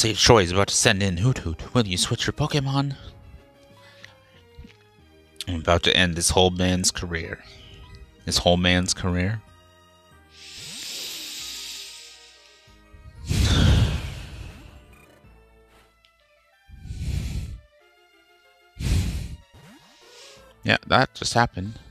Sage Troy is about to send in Hoot Hoot. Will you switch your Pokemon? I'm about to end this whole man's career. This whole man's career? Yeah, that just happened.